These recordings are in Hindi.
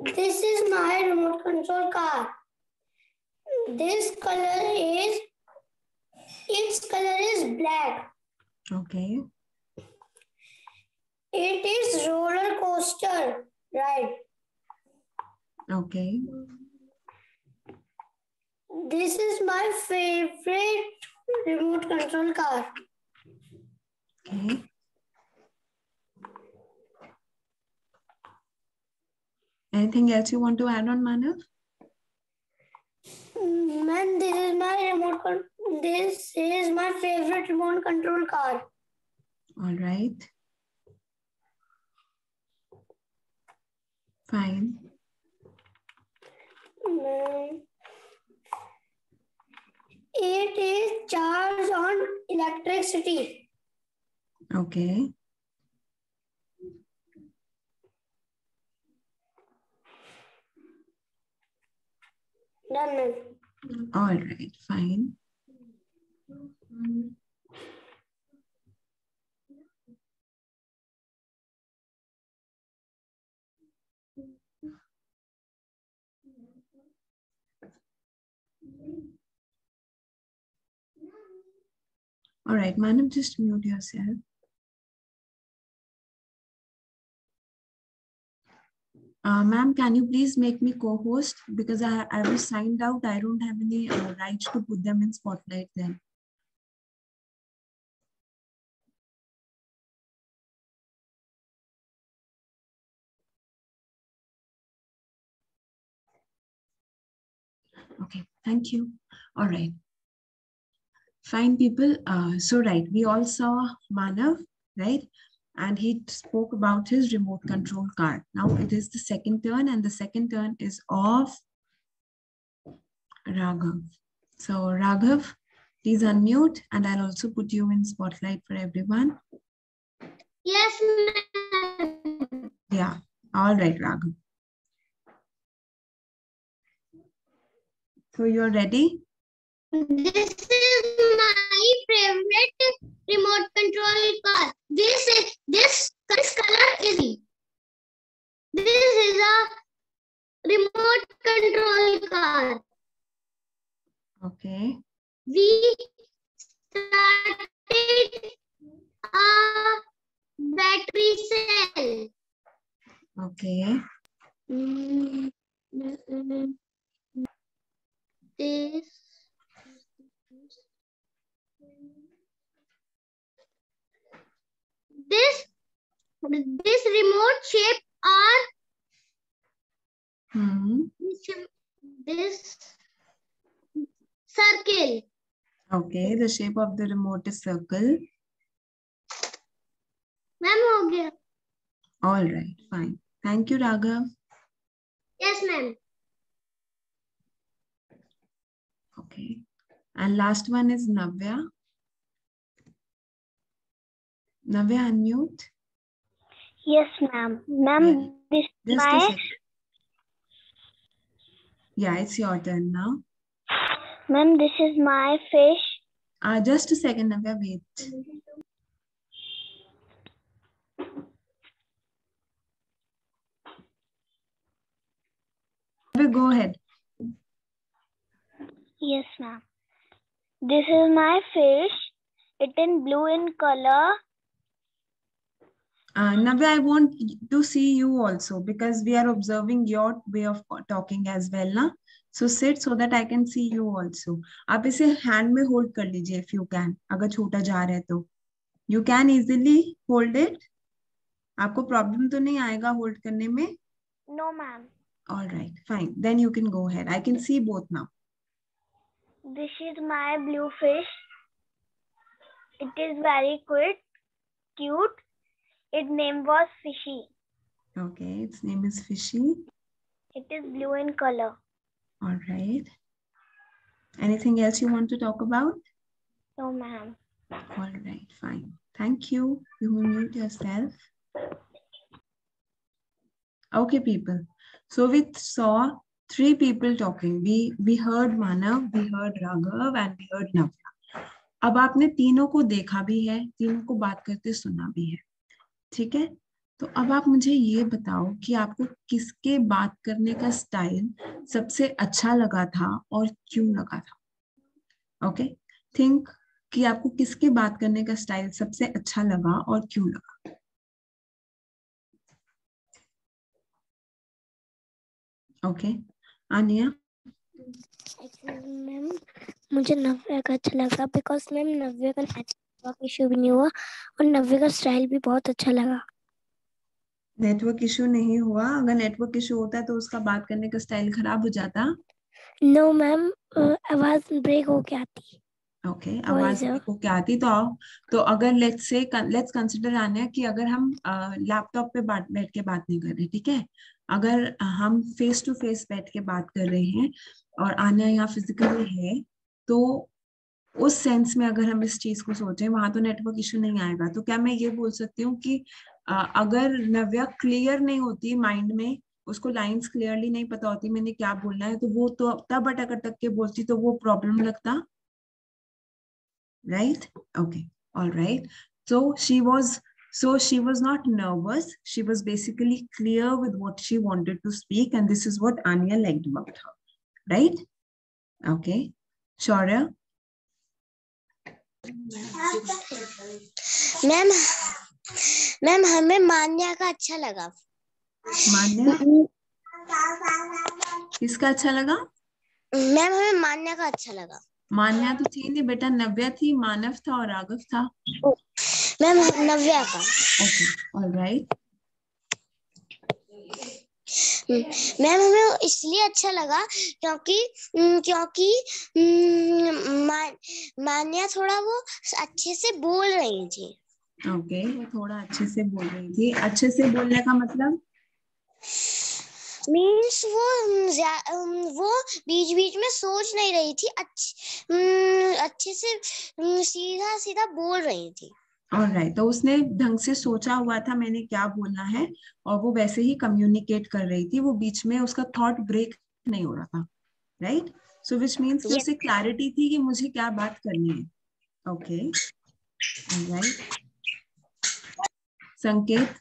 This is my remote control car. Its color is black. Okay. It is roller coaster ride. Okay. This is my favorite remote control car. Okay. Anything else you want to add on, Manav? Man, this is my favorite remote control car. All right. Fine. It is charged on electricity. Okay. Done. All right. Fine. All right, Manav, just mute yourself. Ma'am, can you please make me co-host? Because I was signed out. I don't have any rights to put them in spotlight then. Okay, thank you. All right. Fine, people. So, right, we all saw Manav, right? And he spoke about his remote control car. Now it is the second turn, and the second turn is of Raghav. So, Raghav, please unmute, and I'll also put you in spotlight for everyone. Yes, ma'am. Yeah. All right, Raghav. So, you're ready? This is my favorite remote control car. This color is green. This is a remote control car. Okay. We started a battery cell. Okay. This remote shape are this circle. Okay, the shape of the remote is circle. Ma'am, हो गया. All right, fine. Thank you, Raghav. Yes, ma'am. Okay. And last one is Navya. Navya, unmute. Yes, ma'am. Ma'am, this is my... Yeah, it's your turn now. Ma'am, this is my fish. Just a second, Navya, wait. Go ahead. Yes, ma'am. This is my fish. It is blue in color. Navya, I want to see you also because we are observing your way of talking as well, na? So sit so that I can see you also. आप इसे hand में hold कर लीजिए if you can. अगर छोटा जा रहा है तो. You can easily hold it. आपको problem तो नहीं आएगा hold करने में? No, ma'am. All right, fine. Then you can go ahead. I can see both now. This is my blue fish. It is very cute. Its name was Fishy. Okay, its name is Fishy. It is blue in color. All right. Anything else you want to talk about? No, ma'am. All right, fine. Thank you. You may mute yourself. Okay, people. So we saw 3 people talking. We heard Manav, we heard Raghav, and we heard Navya. अब आपने तीनों को देखा भी है, तीनों को बात करते सुना भी है. ठीक है? तो अब आप मुझे ये बताओ कि आपको किसके बात करने का स्टाइल सबसे अच्छा लगा था और क्यों लगा था। ओके, थिंक कि आपको किसके बात करने का स्टाइल सबसे अच्छा लगा और क्यों लगा। ओके, आनिया। मैम मुझे नव्या का अच्छा लगा बिकॉज मैम नव्या का नेटवर्क इशू भी नहीं हुआ और नव्या का स्टाइल भी बहुत अच्छा लगा। नेटवर्क इशू नहीं हुआ? अगर नेटवर्क इशू होता तो उसका बात करने का स्टाइल खराब हो जाता। नो मैम, आवाज ब्रेक हो के आती। ओके, वॉइस आवाज को क्या आती तो आओ। तो अगर लेट्स कंसिडर आने कि अगर हम लैपटॉप पे बैठ के बात नहीं कर रहे, ठीक है, अगर हम फेस टू फेस बैठ के बात कर रहे हैं और आना यहाँ फिजिकली है, तो उस सेंस में अगर हम इस चीज को सोचें वहां तो नेटवर्क इशू नहीं आएगा। तो क्या मैं ये बोल सकती हूँ कि अगर नव्या क्लियर नहीं होती माइंड में, उसको लाइंस क्लियरली नहीं पता होती मैंने क्या बोलना है, तो वो तो तब अटक अटक के बोलती तो वो प्रॉब्लम लगता, right? Okay, all right. So she was not nervous, she was basically clear with what she wanted to speak, and this is what Anya liked about her, right? Okay, Shaurya. Ma'am ma'am हमें मान्या का अच्छा लगा। मान्या, किसका अच्छा लगा? मैम हमें मान्या का अच्छा लगा। मान्या तो थी नहीं बेटा, नव्या थी, मानव था और राघव था। मैम नव्या का। Okay, all right. मैम हमें इसलिए अच्छा लगा क्योंकि मान्या थोड़ा वो अच्छे से बोल रही थी। ओके, वो थोड़ा अच्छे से बोल रही थी। अच्छे से बोलने का मतलब मीन्स वो बीच बीच में सोच नहीं रही थी, अच्छे से सीधा सीधा बोल रही थी। ऑलराइट, तो उसने ढंग से सोचा हुआ था मैंने क्या बोलना है और वो वैसे ही कम्युनिकेट कर रही थी, वो बीच में उसका थॉट ब्रेक नहीं हो रहा था, राइट? सो विच मीन्स कि उसे क्लैरिटी थी कि मुझे क्या बात करनी है। Okay, all right. Sanket.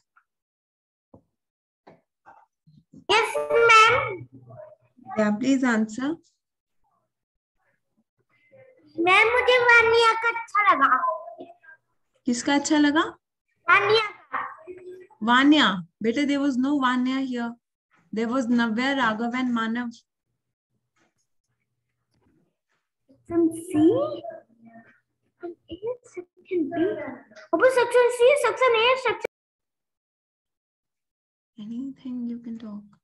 Yes ma'am. Yeah please answer. Ma'am मुझे वानिया का अच्छा लगा। किसका अच्छा लगा? वानिया का। वान्या। बेटे there was no Vanya here, there was Navya, Raghav and Manav. Section C, section B, अब section C, section A, section anything you can talk.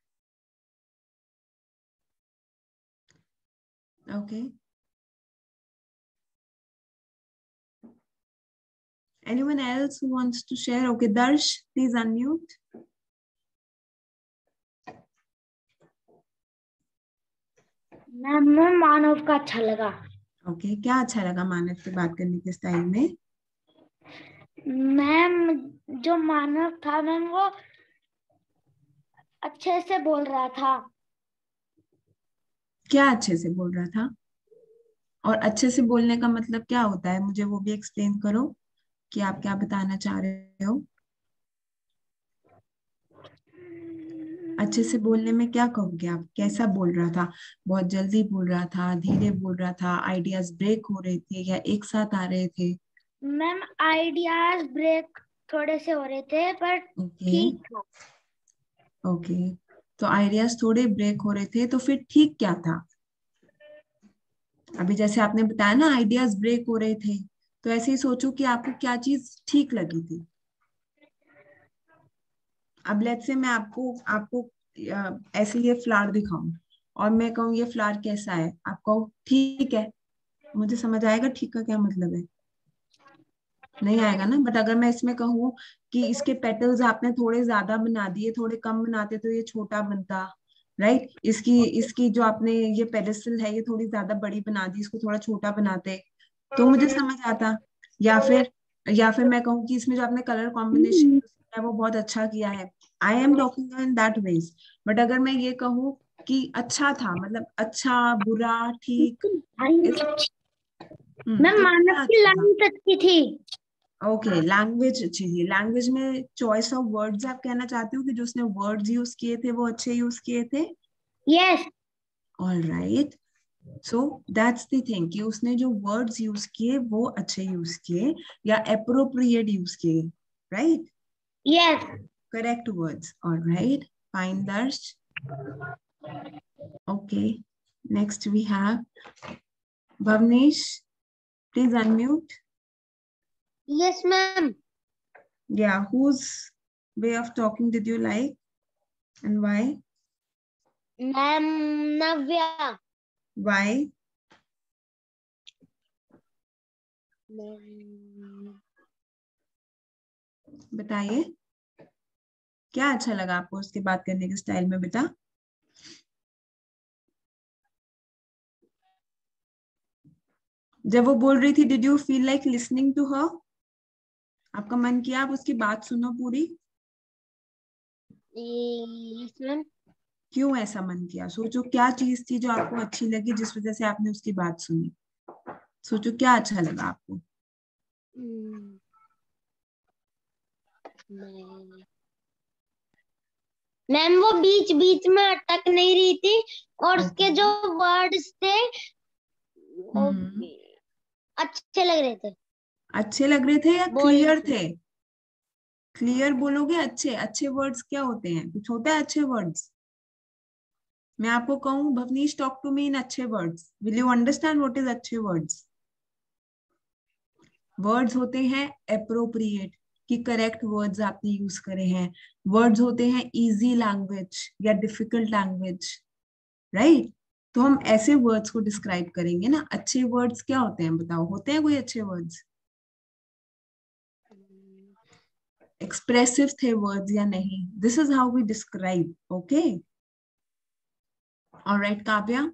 Okay, anyone else who wants to share? Okay, Darsh, please unmute. Ma'am Manav का अच्छा लगा। ओके, क्या अच्छा लगा मानव से बात करने के स्टाइल में? मैम जो मानव था मैम वो अच्छे से बोल रहा था। क्या अच्छे से बोल रहा था? और अच्छे से बोलने का मतलब क्या होता है, मुझे वो भी एक्सप्लेन करो कि आप क्या बताना चाह रहे हो। अच्छे से बोलने में क्या कहोगे आप, कैसा बोल रहा था? बहुत जल्दी बोल रहा था, धीरे बोल रहा था, आइडियाज ब्रेक हो रहे थे या एक साथ आ रहे थे? मैम आइडियाज ब्रेक थोड़े से हो रहे थे पर ओके, ठीक था। ओके, तो आइडियाज थोड़े ब्रेक हो रहे थे, तो फिर ठीक क्या था? अभी जैसे आपने बताया ना आइडियाज ब्रेक हो रहे थे, तो ऐसे ही सोचो कि आपको क्या चीज ठीक लगी थी। अब लेट्स से मैं आपको आपको ऐसे ये फ्लावर दिखाऊं और मैं कहूँ ये फ्लावर कैसा है, आप कहो ठीक है, मुझे समझ आएगा ठीक का क्या मतलब है? नहीं आएगा ना। बट अगर मैं इसमें कहूँ कि इसके पेटल्स आपने थोड़े ज्यादा बना दिए, थोड़े कम बनाते तो ये छोटा बनता, राइट? इसकी इसकी जो आपने ये पेडिस्टल है ये थोड़ी ज्यादा बड़ी बना दी, इसको थोड़ा छोटा बनाते तो मुझे समझ आता। या फिर मैं कहूँ कि इसमें जो आपने कलर कॉम्बिनेशन है वो बहुत अच्छा किया है, I am talking in that ways. But अगर मैं ये कहूँ कि अच्छा था, मतलब अच्छा बुरा ठीक, इस मैम तो मानव क्या की अच्छा था? लाइन अच्छी थी। ओके, लैंग्वेज चाहिए। लैंग्वेज में चॉइस ऑफ वर्ड्स आप कहना चाहते हो कि जो उसने वर्ड्स यूज किए थे वो अच्छे यूज किए थे? Yes. All right, so that's the thing कि उसने जो वर्ड्स यूज किए वो अच्छे यूज किए या एप्रोप्रिएट यूज किए, right? Yes. Correct words. All right, fine Darsh. Okay, next we have Bhavnesh, please unmute. Yes ma'am. Yeah, whose way of talking did you like and why? Ma'am Navya. Why? बताइए, क्या अच्छा लगा आपको उसके बात करने के स्टाइल में बेटा? जब वो बोल रही थी, did you feel like listening to her? आपका मन किया आप उसकी बात सुनो पूरी? Yes ma'am. क्यों ऐसा मन किया? सोचो क्या चीज थी जो आपको अच्छी लगी जिस वजह से आपने उसकी बात सुनी। सोचो क्या अच्छा लगा आपको। मैम वो बीच बीच में अटक नहीं रही थी और उसके ओके। जो वर्ड्स थे वो हम्म। अच्छे लग रहे थे। अच्छे लग रहे थे या बोलने क्लियर में। थे? क्लियर बोलोगे? अच्छे अच्छे वर्ड्स क्या होते हैं? कुछ होता है अच्छे वर्ड्स? मैं आपको कहूं Bhavnish, talk to me in अच्छे words, will you understand what is अच्छे वर्ड्स? वर्ड्स होते हैं एप्रोप्रिएट, कि करेक्ट वर्ड्स आपने यूज करे हैं। वर्ड्स होते हैं इजी लैंग्वेज या डिफिकल्ट लैंग्वेज, राइट? तो हम ऐसे वर्ड्स को डिस्क्राइब करेंगे ना। अच्छे वर्ड्स क्या होते हैं बताओ, होते हैं कोई अच्छे वर्ड्स? एक्सप्रेसिव थे वर्ड्स या नहीं? This is how we describe, okay? Alright Kavya.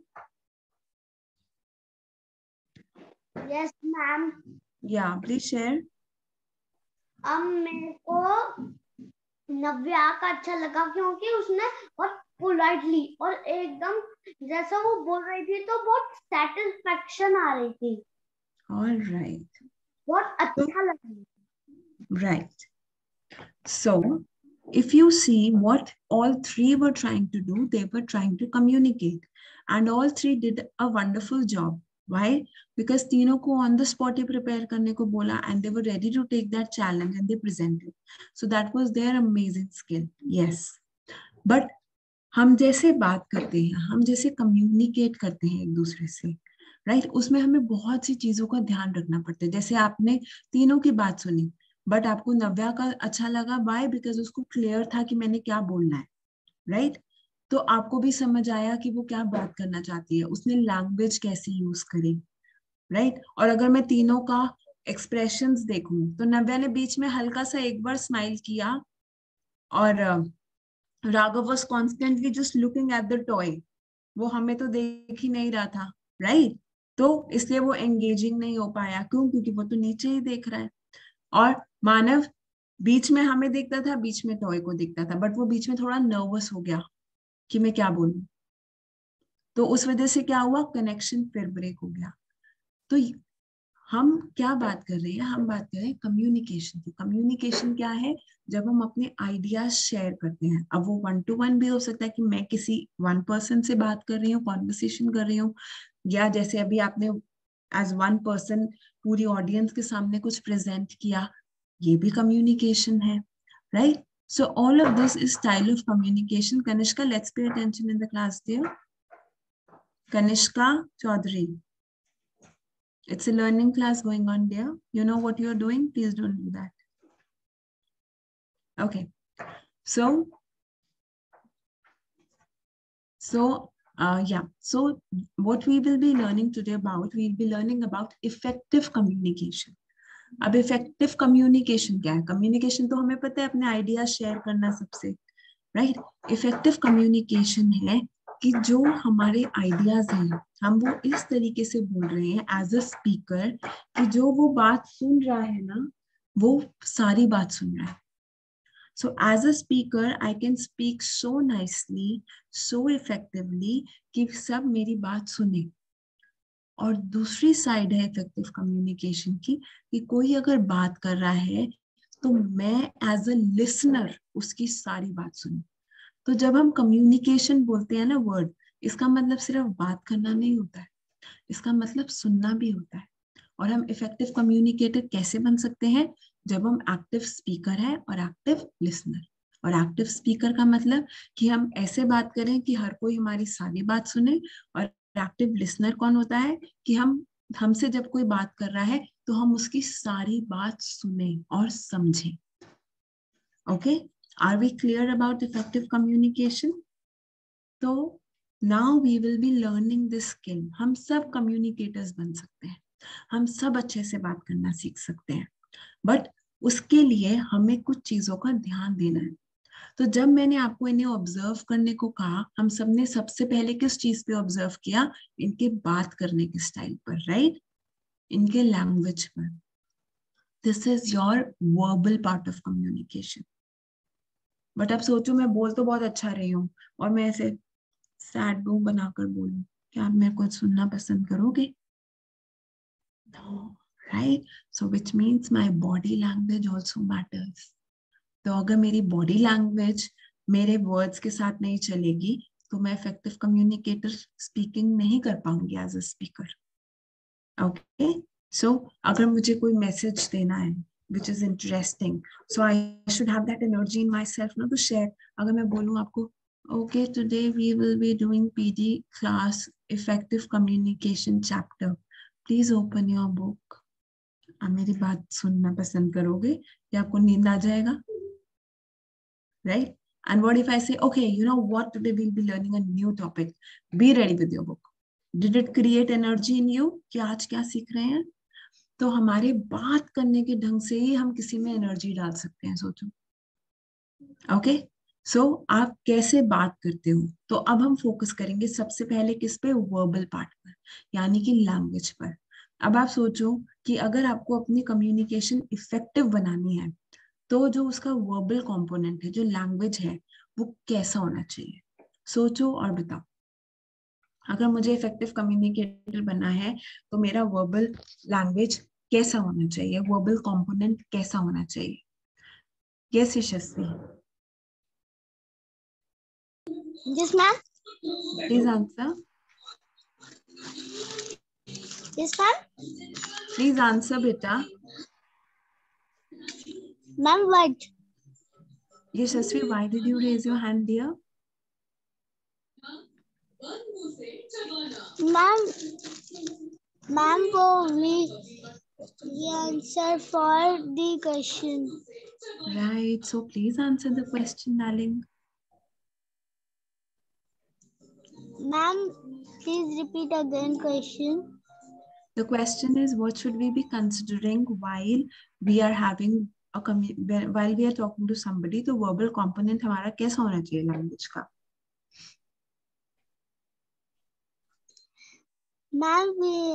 Yes ma'am. Yeah please share. अब मेरे को नव्या का अच्छा लगा क्योंकि उसने बहुत पोलाइटली और एकदम जैसा वो बोल रही थी तो बहुत सेटिस्फेक्शन आ रही थी। ऑलराइट, बहुत तो अच्छा लगा। Right, so if you see what all three were trying to do, they were trying to communicate, and all three did a wonderful job. Why? Because तीनों को on the spot he prepare करने को बोला, and they were ready to take that challenge and they presented. So that was their amazing skill. Yes, but हम जैसे बात करते हैं, हम जैसे कम्युनिकेट करते हैं एक दूसरे से, राइट? उसमें हमें बहुत सी चीजों का ध्यान रखना पड़ता है। जैसे आपने तीनों की बात सुनी, बट आपको नव्या का अच्छा लगा, बाय बिकॉज उसको क्लियर था कि मैंने क्या बोलना है, राइट? तो आपको भी समझ आया कि वो क्या बात करना चाहती है, उसने लैंग्वेज कैसी यूज करी, राइट? और अगर मैं तीनों का एक्सप्रेशंस देखूं तो नव्या ने बीच में हल्का सा एक बार स्माइल किया, और Raghav was constantly just looking at the toy. वो हमें तो देख ही नहीं रहा था, राइट? तो इसलिए वो एंगेजिंग नहीं हो पाया। क्यों? क्योंकि वो तो नीचे ही देख रहा है। और मानव बीच में हमें देखता था, बीच में टॉय को देखता था, बट वो बीच में थोड़ा नर्वस हो गया कि मैं क्या बोलूं। तो उस वजह से क्या हुआ, कनेक्शन फिर ब्रेक हो गया। तो हम क्या बात कर रहे हैं, हम बात कर रहे हैं कम्युनिकेशन की। कम्युनिकेशन क्या है? जब हम अपने आइडियाज शेयर करते हैं। अब वो 1 to 1 भी हो सकता है कि मैं किसी 1 पर्सन से बात कर रही हूँ, कॉन्वर्सेशन कर रही हूँ, या जैसे अभी आपने एज 1 पर्सन पूरी ऑडियंस के सामने कुछ प्रेजेंट किया, ये भी कम्युनिकेशन है, right? So all of this is style of communication. Kanishka, let's pay attention in the class, dear. Kanishka Chaudhary. It's a learning class going on, dear. You know what you're doing. Please don't do that. Okay. So yeah. So what we will be learning today about, we'll be learning about effective communication. अब इफेक्टिव कम्युनिकेशन क्या है? कम्युनिकेशन तो हमें पता है, अपने आइडियाज शेयर करना सबसे, राइट? इफेक्टिव कम्युनिकेशन है कि जो हमारे आइडियाज हैं हम वो इस तरीके से बोल रहे हैं एज अ स्पीकर कि जो वो बात सुन रहा है ना, वो सारी बात सुन रहा है। So as a speaker, I can speak so nicely, so effectively कि सब मेरी बात सुने। और दूसरी साइड है इफेक्टिव कम्युनिकेशन की, कि कोई अगर बात कर रहा है तो मैं एज अ लिसनर उसकी सारी बात सुनूं। तो जब हम कम्युनिकेशन बोलते हैं ना वर्ड, इसका मतलब सिर्फ बात करना नहीं होता है, इसका मतलब सुनना भी होता है। और हम इफेक्टिव कम्युनिकेटर कैसे बन सकते हैं? जब हम एक्टिव स्पीकर है और एक्टिव लिसनर। और एक्टिव स्पीकर का मतलब कि हम ऐसे बात करें कि हर कोई हमारी सारी बात सुने। और एक्टिव लिसनर कौन होता है? कि हम हमसे जब कोई बात कर रहा है तो हम उसकी सारी बात सुने और समझें। Okay, are we clear about effective communication? तो now we will be learning this skill. हम सब कम्युनिकेटर्स बन सकते हैं, हम सब अच्छे से बात करना सीख सकते हैं, बट उसके लिए हमें कुछ चीजों का ध्यान देना है। तो जब मैंने आपको इन्हें ऑब्जर्व करने को कहा, हम सबने सबसे पहले किस चीज पे ऑब्जर्व किया? इनके बात करने के स्टाइल पर, राइट? इनके लैंग्वेज पर। This is your verbal part of communication. But अब सोचो, मैं बोल तो बहुत अच्छा रही हूँ और मैं ऐसे सैड बुक बनाकर बोलूं, क्या आप मेरे को सुनना पसंद करोगे? No, right? So which means my body language also matters. तो अगर मेरी बॉडी लैंग्वेज मेरे वर्ड्स के साथ नहीं चलेगी तो मैं इफेक्टिव कम्युनिकेटर स्पीकिंग नहीं कर पाऊंगी as a speaker. Okay, so अगर मुझे कोई मैसेज देना है which is interesting, so I should have that energy in myself now to share. अगर मैं बोलूं आपको, okay, today we will be doing PD class effective communication chapter, please open your book. आप मेरी बात सुनना पसंद करोगे या आपको नींद आ जाएगा? Right? And what if I say, okay, you know what, today we'll be learning a new topic. Be ready with your book. Did it create energy in you? कि आज क्या सीख रहे हैं? तो हमारे बात करने के ढंग से ही हम किसी में एनर्जी डाल सकते हैं, सोचो। ओके, सो आप कैसे बात करते हो? तो अब हम फोकस करेंगे सबसे पहले किस पे? वर्बल पार्ट पर, यानी कि लैंग्वेज पर। अब आप सोचो कि अगर आपको अपनी कम्युनिकेशन इफेक्टिव बनानी है तो जो उसका वर्बल कंपोनेंट है, जो लैंग्वेज है, वो कैसा होना चाहिए? सोचो और बताओ। अगर मुझे इफेक्टिव कम्युनिकेटर बनना है तो मेरा वर्बल लैंग्वेज कैसा होना चाहिए? वर्बल कंपोनेंट कैसा होना चाहिए? Yes Yashasvi, Yes, ma'am. Please answer. Yes, ma'am. Please answer बेटा। Ma'am, what? Yashasvi, why did you raise your hand dear? Ma'am, ma'am, we answer for the question. Right, so please answer the question, darling. Ma'am, please repeat again question. The question is, what should we be considering while we are having while we are talking to somebody? तो verbal component हमारा कैसा होना चाहिए language का? मैम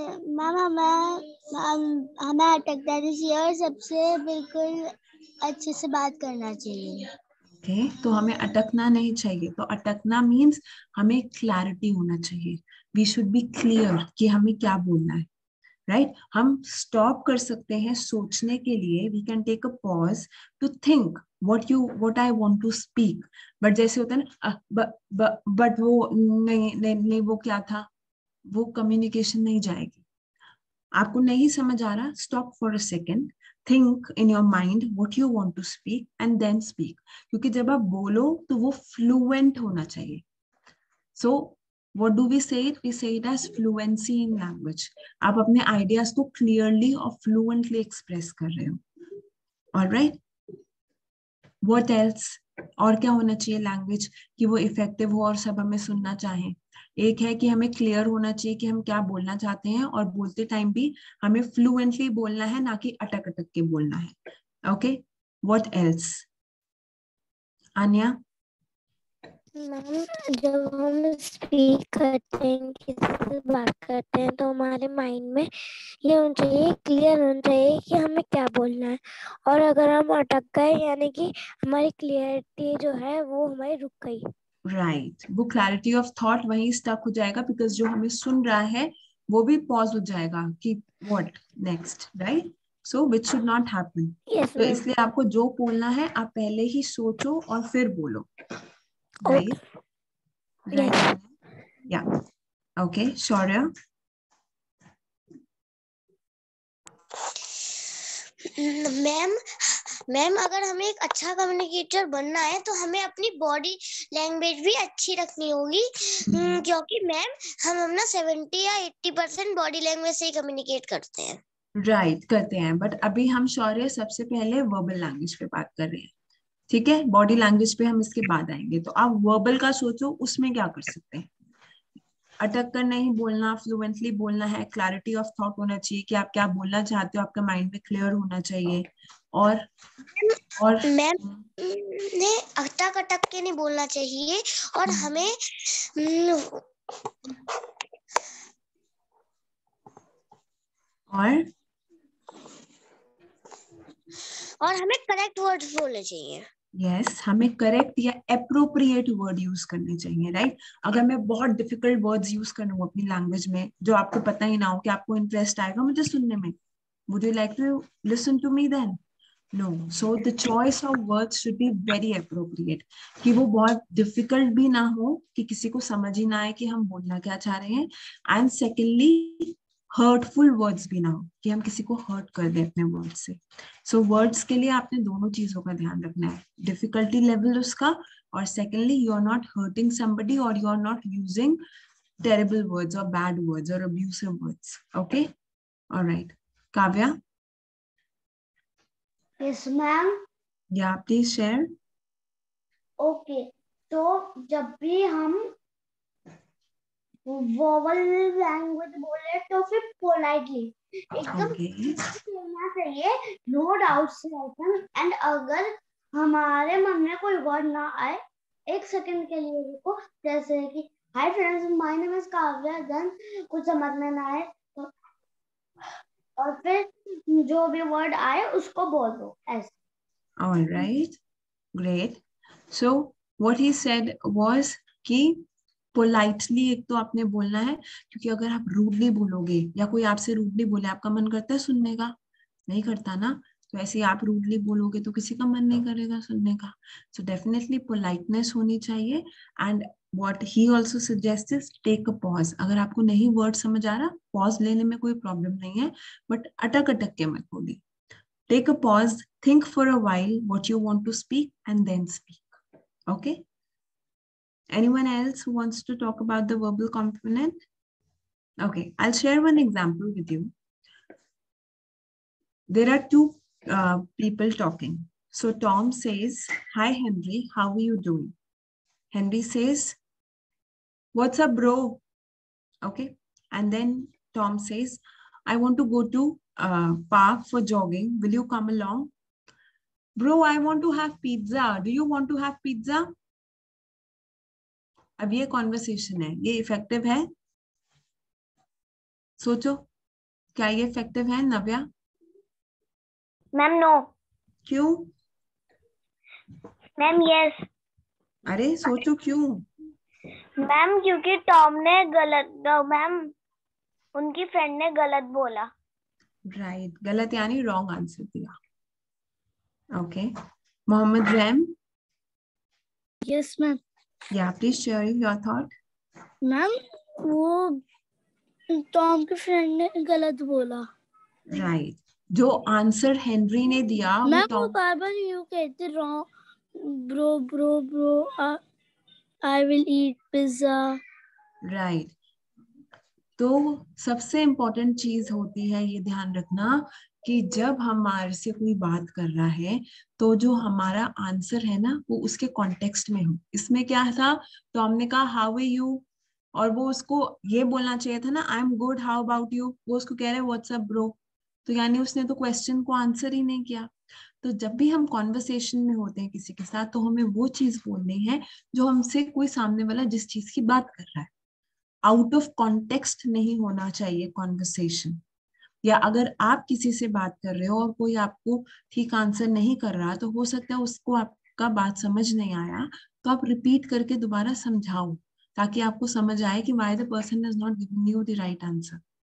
हमें अटकता नहीं, सबसे बिल्कुल अच्छे से बात करना चाहिए। Okay, तो हमें अटकना नहीं चाहिए। तो अटकना मीन्स हमें क्लैरिटी होना चाहिए। वी शुड बी क्लियर कि हमें क्या बोलना है, राइट? हम स्टॉप कर सकते हैं सोचने के लिए। We can take a pause to think what I want to speak. But जैसे होता है ना, बट वो नहीं नहीं नहीं, वो क्या था, वो कम्युनिकेशन नहीं जाएगी। आपको नहीं समझ आ रहा, stop for a second, think in your mind what you want to speak and then speak. क्योंकि जब आप बोलो तो वो फ्लुएंट होना चाहिए। So what do we say it? We say it as fluency in language. आप अपने आइडियाज को क्लियरली और फ्लुएंटली एक्सप्रेस कर रहे हो। Alright, what else? और क्या होना चाहिए लैंग्वेज कि वो इफेक्टिव हो और सब हमें सुनना चाहें? एक है कि हमें क्लियर होना चाहिए कि हम क्या बोलना चाहते हैं, और बोलते टाइम भी हमें फ्लुएंटली बोलना है, ना कि अटक अटक के बोलना है। Okay, what else? Anya? Ma'am, जब हम स्पीक करते हैं, किसी से बात करते हैं, तो हमारे माइंड में ये होना चाहिए, क्लियर होना चाहिए कि हमें क्या बोलना है। और अगर हम अटक गए, यानी कि हमारी क्लियरिटी जो है वो हमारी रुक गई। राइट, वो क्लैरिटी ऑफ थॉट वहीं स्टक हो जाएगा, बिकॉज जो हमें सुन रहा है वो भी पॉज हो जाएगा कि what next, right? So which should not happen. Yes, तो ma'am. इसलिए आपको जो बोलना है आप पहले ही सोचो और फिर बोलो, right? Yes. Yeah okay, Shaurya. Ma'am अगर हमें एक अच्छा कम्युनिकेटर बनना है तो हमें अपनी बॉडी लैंग्वेज भी अच्छी रखनी होगी, क्योंकि मैम हम अपना 70 या 80% बॉडी लैंग्वेज से ही कम्युनिकेट करते हैं। राइट, करते हैं, बट अभी हम शौर्य सबसे पहले वर्बल लैंग्वेज पे बात कर रहे हैं, ठीक है? बॉडी लैंग्वेज पे हम इसके बाद आएंगे। तो आप वर्बल का सोचो, उसमें क्या कर सकते हैं? अटक कर नहीं बोलना, फ्लुएंटली बोलना है, क्लैरिटी ऑफ थॉट होना चाहिए कि आप क्या बोलना चाहते हो, आपका माइंड में क्लियर होना चाहिए। और मैम ने अटक अटक के नहीं बोलना चाहिए, और हमें और हमें करेक्ट वर्ड्स बोलने चाहिए। यस, हमें करेक्ट या अप्रोप्रिएट वर्ड यूज करने चाहिए, राइट? अगर मैं बहुत डिफिकल्ट वर्ड्स यूज करूँ अपनी लैंग्वेज में जो आपको पता ही ना हो कि आपको इंटरेस्ट आएगा मुझे सुनने में, would you like to listen to me then? No. So the choice of words should be very appropriate, कि वो बहुत डिफिकल्ट भी ना हो कि किसी को समझ ही ना आए कि हम बोलना क्या चाह रहे हैं, एंड सेकेंडली हर्टफुल वर्ड्स भी ना हो कि हम किसी को हर्ट कर दे अपने वर्ड्स से। सो वर्ड्स के लिए आपने दोनों चीजों का ध्यान रखना है, डिफिकल्टी लेवल उसका, और secondly you are not hurting somebody और you are not using terrible words और बैड वर्ड्स और abusive words. Okay, alright. Kavya? Yes ma'am. Yeah please share. Okay, तो जब भी हम वोवल लैंग्वेज बोले तो फिर पोलाइटली एकदम बोलना चाहिए, नो डाउट। एंड अगर हमारे मन में कोई वर्ड ना आए, एक सेकंड के लिए रुको, जैसे कि hi friends, my name is Kavya, then कुछ समझ में ना आए तो और फिर जो भी वर्ड आए उसको बोल दो ऐसे। Alright, great. So what he said was कि पोलाइटली एक तो आपने बोलना है, क्योंकि अगर आप रूडली बोलोगे या कोई आपसे रूडली बोले, आपका मन करता है सुनने का? नहीं करता ना। तो ऐसे आप रूडली बोलोगे तो किसी का मन नहीं करेगा सुनने का। सो डेफिनेटली पोलाइटनेस होनी चाहिए। And what he also suggest is take a pause. अगर आपको नहीं वर्ड समझ आ रहा, पॉज लेने में कोई प्रॉब्लम नहीं है, बट अटक अटक के मत बोलिए। Take a pause, think for a while what you want to speak and then speak. Okay? Anyone else who wants to talk about the verbal component? Okay, I'll share one example with you. There are two people talking. So Tom says, "Hi Henry, how are you doing?" Henry says, "What's up, bro?" Okay, and then Tom says, "I want to go to park for jogging. Will you come along?" "Bro, I want to have pizza. Do you want to have pizza?" अब ये कॉन्वर्सेशन है, ये इफेक्टिव है? सोचो, क्या ये इफेक्टिव है नव्या? Ma'am no. क्यों? Ma'am yes. अरे सोचो क्यों? मैम क्योंकि टॉम ने गलत, मैम उनकी फ्रेंड ने गलत बोला। राइट, गलत यानी रॉन्ग आंसर दिया। Okay, Mohammad Raim? Yes ma'am. Yeah please share your thought. Ma'am वो टॉम की फ्रेंड ने गलत बोला। राइट, जो आंसर हेनरी ने दिया वो मैम वो टॉम, बार बार यू कहते wrong, bro bro bro I will eat pizza. Right. तो सबसे इम्पोर्टेंट चीज होती है ये ध्यान रखना कि जब हमारे से कोई बात कर रहा है तो जो हमारा आंसर है ना वो उसके कॉन्टेक्स्ट में हो। इसमें क्या था, टॉम ने कहा हाउ आर यू, और वो उसको ये बोलना चाहिए था ना I am good, how about you, वो उसको कह रहे हैं व्हाट्स अप ब्रो। तो यानी उसने तो क्वेश्चन को आंसर ही नहीं किया। तो जब भी हम कॉन्वर्सेशन में होते हैं किसी के साथ तो हमें वो चीज बोलनी है जो हमसे कोई सामने वाला जिस चीज की बात कर रहा है। आउट ऑफ कॉन्टेक्स्ट नहीं होना चाहिए कॉन्वर्सेशन। या अगर आप किसी से बात कर रहे हो और कोई आपको ठीक आंसर नहीं कर रहा तो हो सकता है उसको आपका बात समझ नहीं आया, तो आप रिपीट करके दोबारा समझाओ ताकि आपको समझ आए कि why the person is not giving you the right answer.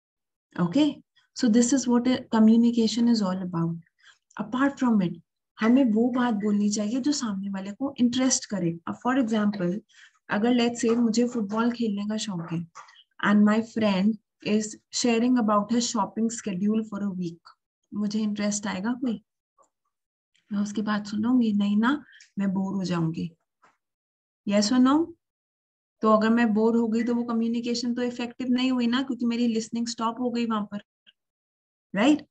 Okay, so this is what communication is all about. Apart from it, हमें वो बात बोलनी चाहिए जो सामने वाले को इंटरेस्ट करे. फॉर एग्जाम्पल, अगर लेट्स से मुझे फुटबॉल खेलने का शौक है and my friend is sharing about his shopping schedule for a week, मुझे इंटरेस्ट आएगा कोई? मैं उसकी बात सुनूंगी नहीं ना, मैं बोर हो जाऊंगी. यस और नो? तो अगर मैं बोर हो गई तो वो कम्युनिकेशन तो इफेक्टिव नहीं हुई ना, क्योंकि मेरी लिसनिंग स्टॉप हो गई वहां पर. राइट?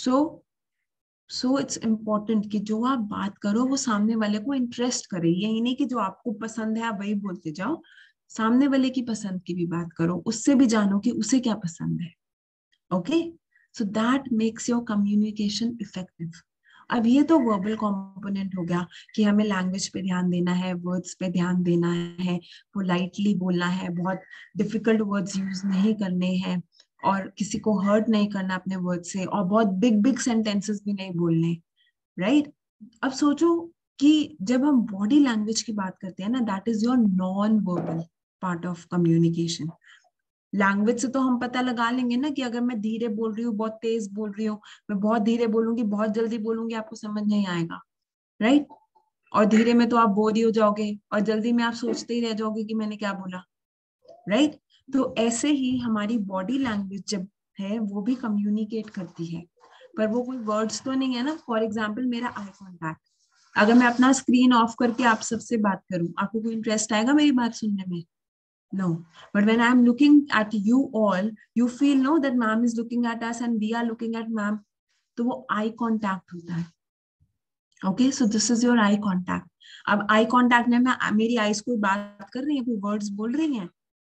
सो इट्स इम्पोर्टेंट कि जो आप बात करो वो सामने वाले को इंटरेस्ट करे. यही नहीं कि जो आपको पसंद है आप वही बोलते जाओ. सामने वाले की पसंद की भी बात करो, उससे भी जानो कि उसे क्या पसंद है. Okay, so that makes your communication effective. अब ये तो वर्बल कंपोनेंट हो गया कि हमें लैंग्वेज पे ध्यान देना है, वर्ड्स पे ध्यान देना है, पोलाइटली बोलना है, बहुत डिफिकल्ट वर्ड्स यूज नहीं करने हैं, और किसी को हर्ट नहीं करना अपने वर्ड से, और बहुत बिग बिग सेंटेंसेस भी नहीं बोलने. राइट? अब सोचो कि जब हम बॉडी लैंग्वेज की बात करते हैं ना, that is your non verbal part of communication. Language से तो हम पता लगा लेंगे ना कि अगर मैं धीरे बोल रही हूँ, बहुत तेज बोल रही हूँ, मैं बहुत धीरे बोलूंगी, बहुत जल्दी बोलूंगी, आपको समझ नहीं आएगा. राइट? और धीरे में तो आप बोर ही हो जाओगे, और जल्दी में आप सोचते ही रह जाओगे कि मैंने क्या बोला. राइट? तो ऐसे ही हमारी बॉडी लैंग्वेज जब है वो भी कम्युनिकेट करती है, पर वो कोई वर्ड्स तो नहीं है ना. फॉर एग्जाम्पल, मेरा आई कॉन्टैक्ट, अगर मैं अपना स्क्रीन ऑफ करके आप सबसे बात करूं, आपको कोई इंटरेस्ट आएगा मेरी बात सुनने में? No. But when I'm looking at you all, you feel no that ma'am is looking at us and we are looking at ma'am. तो वो eye contact होता है. Okay, so this is your eye contact. अब eye contact में मेरी eyes कोई बात कर रही है, कोई words बोल रही हैं?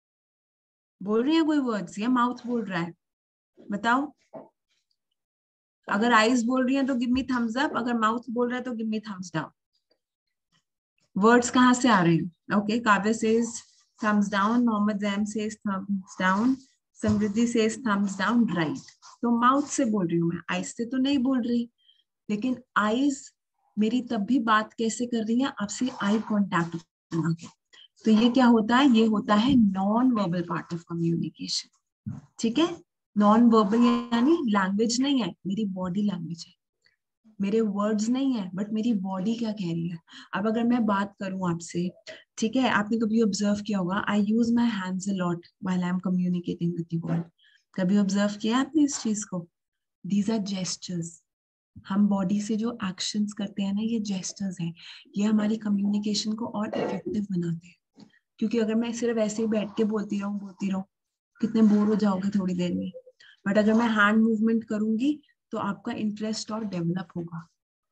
बोल रही है कोई words या mouth बोल रहा है? बताओ. अगर eyes बोल रही हैं तो give me thumbs up, अगर mouth बोल रहा है तो give me thumbs down. Words कहाँ से आ रहे हैं? Okay, Kavya says thumbs down, Mohammed Zaim says thumbs down, Samriddhi says thumbs down, right. तो माउथ से बोल रही हूँ मैं, आईज से तो नहीं बोल रही. लेकिन आईज मेरी तब भी बात कैसे कर रही है? आपसे आई कांटेक्ट बना के. तो ये क्या होता है? ये होता है non verbal part of communication. ठीक है? नॉन वर्बल यानी लैंग्वेज नहीं है, मेरी बॉडी लैंग्वेज है. मेरे वर्ड्स नहीं है, बट मेरी बॉडी क्या कह रही है. अब अगर मैं बात करूं आपसे, ठीक है, आपने कभी ऑब्जर्व किया होगा, I use my hands a lot while I am communicating with you all. कभी ऑब्जर्व किया आपने इस चीज को? These are gestures. हम बॉडी से जो एक्शंस करते हैं ना, ये जेस्चर्स हैं. ये हमारी कम्युनिकेशन को और इफेक्टिव बनाते हैं. क्योंकि अगर मैं सिर्फ ऐसे ही बैठ के बोलती रहूं, कितने बोर हो जाओगे थोड़ी देर में. बट अगर मैं हैंड मूवमेंट करूंगी तो आपका इंटरेस्ट और डेवलप होगा.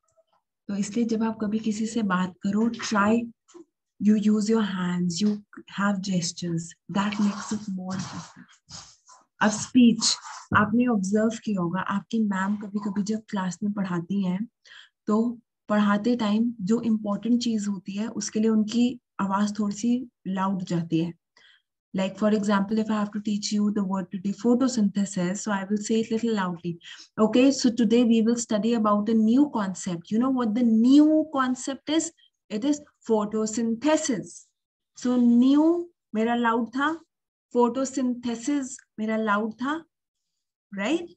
तो इसलिए जब आप कभी किसी से बात करो, try you use your hands, you have gestures, that makes it more effective. अब स्पीच आपने ऑब्जर्व किया होगा, आपकी मैम कभी कभी जब क्लास में पढ़ाती हैं तो पढ़ाते टाइम जो इम्पोर्टेंट चीज होती है उसके लिए उनकी आवाज थोड़ी सी लाउड जाती है. Like for example, if I have to teach you the word today, photosynthesis, so I will say it a little loudly. Okay, so today we will study about a new concept. You know what the new concept is? It is photosynthesis. So new मेरा loud था, photosynthesis मेरा loud था, right?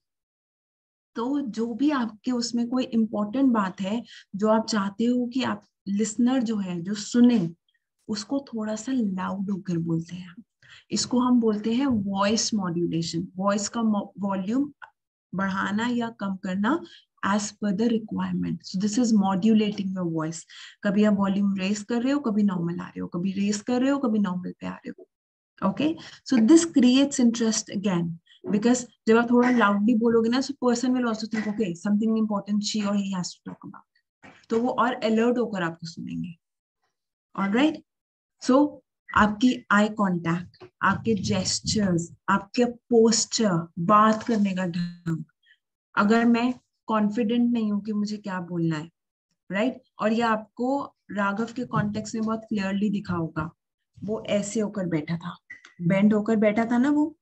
तो जो भी आपके उसमें कोई important बात है जो आप चाहते हो कि आप listener जो है जो सुने, उसको थोड़ा सा loud होकर बोलते हैं. इसको हम बोलते हैं वॉइस मॉड्यूलेशन. वॉइस का वॉल्यूम बढ़ाना या कम करना as per the requirement. So this is modulating your voice. कभी आप वॉल्यूम रेस कर रहे हो, कभी नॉर्मल आ रहे हो, कभी रेस कर रहे हो, कभी नॉर्मल पे आ रहे हो. Okay, so this creates interest again, because जब आप थोड़ा लाउडली बोलोगे ना, so person will also think okay something important she और he has to talk about. तो वो और अलर्ट होकर आपको सुनेंगे. ऑलराइट, सो आपकी आई कांटेक्ट, आपके जेस्चर्स, आपके पोस्चर, बात करने का ढंग. अगर मैं कॉन्फिडेंट नहीं हूं कि मुझे क्या बोलना है, राइट, और ये आपको राघव के कॉन्टेक्स्ट में बहुत क्लियरली दिखा होगा. वो ऐसे होकर बैठा था, बेंड होकर बैठा था ना, वो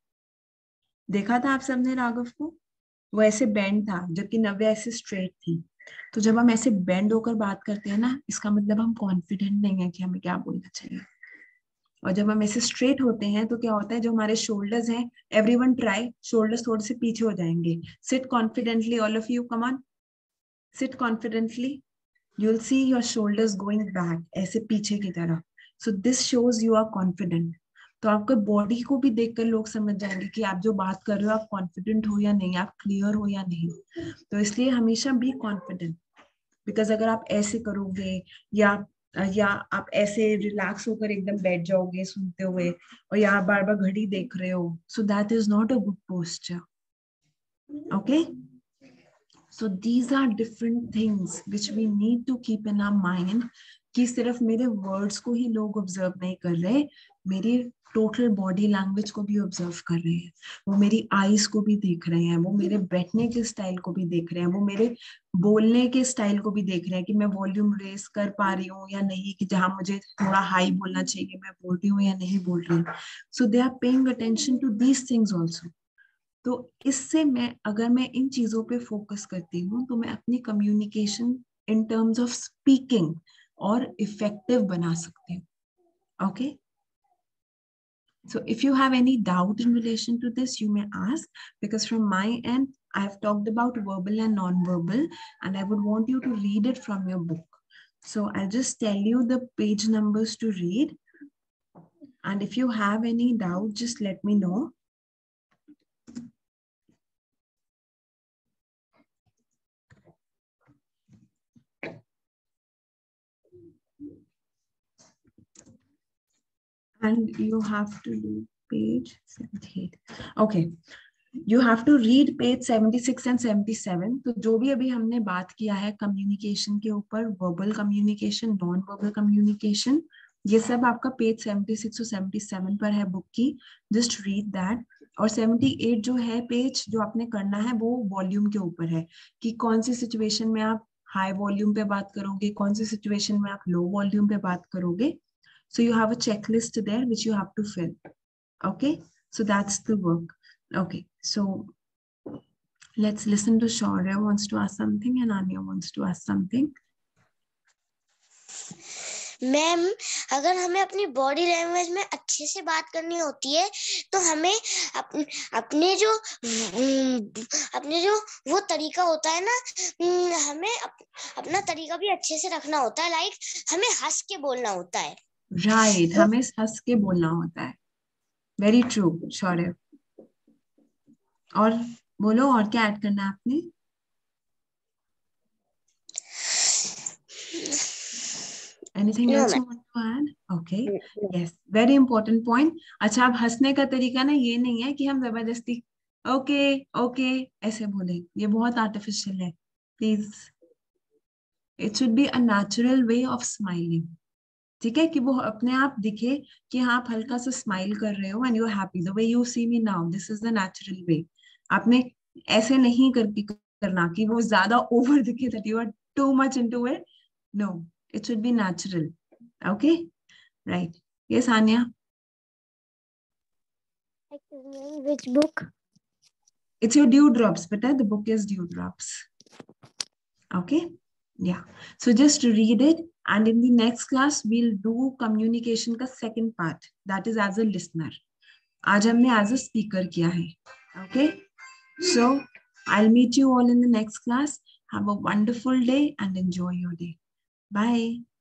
देखा था आप सबने राघव को, वो ऐसे बेंड था, जबकि नव्या ऐसे स्ट्रेट थी. तो जब हम ऐसे बेंड होकर बात करते हैं ना, इसका मतलब हम कॉन्फिडेंट नहीं है कि हमें क्या बोलना चाहिए. और जब हम ऐसे स्ट्रेट होते हैं तो क्या होता है, जो हमारे शोल्डर्स हैं, एवरीवन ट्राई, शोल्डर्स थोड़े से पीछे हो जाएंगे. Sit confidently, all of you, come on, sit confidently. You'll see your shoulders going back, ऐसे पीछे की तरह. So this shows you are confident. तो आपके बॉडी को भी देखकर लोग समझ जाएंगे कि आप जो बात कर रहे हो आप कॉन्फिडेंट हो या नहीं, आप क्लियर हो या नहीं. तो इसलिए हमेशा बी कॉन्फिडेंट. बिकॉज अगर आप ऐसे करोगे या आप ऐसे रिलैक्स होकर एकदम बैठ जाओगे सुनते हुए, और या आप बार बार घड़ी देख रहे हो, so that is not a good posture. Okay. So these are different things which we need to keep in our mind, कि सिर्फ मेरे वर्ड्स को ही लोग ऑब्जर्व नहीं कर रहे, मेरी टोटल बॉडी लैंग्वेज को भी ऑब्जर्व कर रहे हैं, वो मेरी आईज को भी देख रहे हैं, वो मेरे बैठने के स्टाइल को भी देख रहे हैं, वो मेरे बोलने के स्टाइल को भी देख रहे हैं कि मैं वॉल्यूम रेस कर पा रही हूँ या नहीं, कि जहां मुझे थोड़ा हाई बोलना चाहिए मैं बोल रही हूँ या नहीं बोल रही हूँ. So they are paying attention to these things also. तो इससे अगर मैं इन चीजों पे फोकस करती हूँ तो मैं अपनी communication in terms of speaking और इफेक्टिव बना सकती हूँ. Okay. So if you have any doubt in relation to this, you may ask, because from my end, I have talked about verbal and non-verbal, and I would want you to read it from your book. So I'll just tell you the page numbers to read. And if you have any doubt, just let me know. And you have to do page 78. Okay. You have to read page 76 and 77. तो जो भी अभी हमने बात किया है कम्युनिकेशन के ऊपर, verbal communication, non verbal communication, ये सब आपका पेज 76 और 77 पर है बुक की. Just read that. और 78 जो है पेज, जो आपने करना है वो वॉल्यूम के ऊपर है, कि कौन सी सिचुएशन में आप हाई वॉल्यूम पे बात करोगे, कौन सी सिचुएशन में आप लो वॉल्यूम पे बात करोगे. So you have a checklist there which you have to fill. Okay, so that's the work. Okay, so let's listen to Shaurya wants to ask something and Anya wants to ask something. Ma'am, अगर हमें अपनी बॉडी लैंग्वेज में अच्छे से बात करनी होती है तो हमें अपने जो वो तरीका होता है ना, हमें अपना तरीका भी अच्छे से रखना होता है. लाइक हमें हंस के बोलना होता है. राइट, हमें हंस के बोलना होता है. Very true Shaurya. और बोलो, और क्या ऐड करना है आपने? Anything else you want to add? Okay, yes, very important point. अच्छा, अब हंसने का तरीका ना ये नहीं है कि हम जबरदस्ती ओके ओके ऐसे बोले, ये बहुत आर्टिफिशियल है. Please, it should be a natural way of smiling. ठीक है, कि वो अपने आप दिखे कि हाँ आप हल्का सा स्माइल कर रहे हो and you are happy. The way you see me now, this is the natural way. आपने ऐसे नहीं करना कि वो ज्यादा ओवर दिखे, that you are too much into it. No, it should be natural. Okay, right. Yes, Anya. Which book? It's your Dewdrops, but the book is Dewdrops. Okay, yeah. So just read it, and in the next class we'll do communication का second part, that is as a listener. आज हमने as a speaker किया है. Okay, so I'll meet you all in the next class. Have a wonderful day and enjoy your day. Bye.